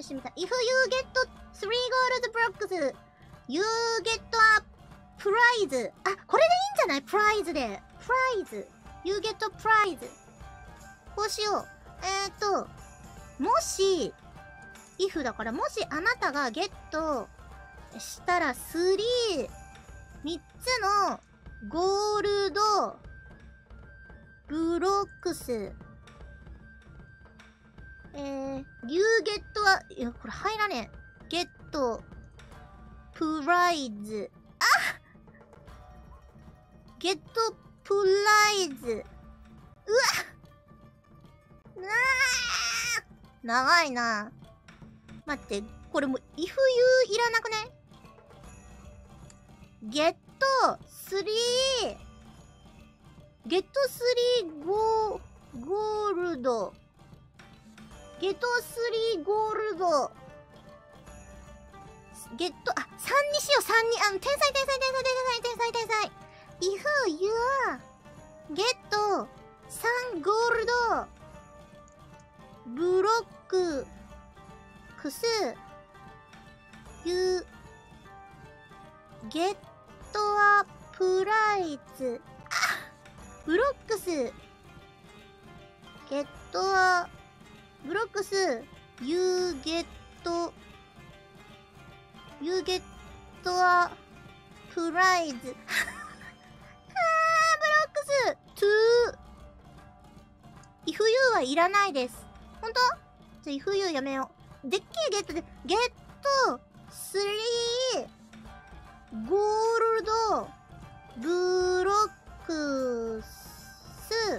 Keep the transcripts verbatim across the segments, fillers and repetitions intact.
試してみた。If you get three gold blocks, you get a prize. あ、これでいいんじゃない？プライズで。プライズ。You get a prize. こうしよう。えーと、もし、if だから、もしあなたがゲットしたらスリー、みっつのゴールドブロックス。えー、You get は、いや、これ入らねえ。get プライズ。あゲットプライズ。うわなあ長いな。待って、これもう、if you いらなくね？ゲットスリー。ゲットスリーゴー、ゴールド。ゲットスリーゴールド。ゲット、あ、さんにしよう、さんに。あの、天才、天才、天才、天才、天才、天才。if you get さんゴールドブロッククス you get a prize あブロックス get a ブロックス you get you get a prize to if you はいらないです。ほんと？じゃあ if you やめよう。でっけえゲットで、ゲットスリーゴールドブロックス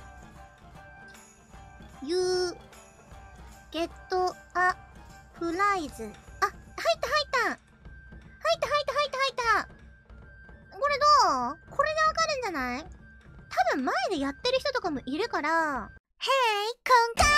you get a prize あ、入った入った入った入った入った入ったこれどう？これでわかるんじゃない？多分前でやってる人とかもいるから。へい、今回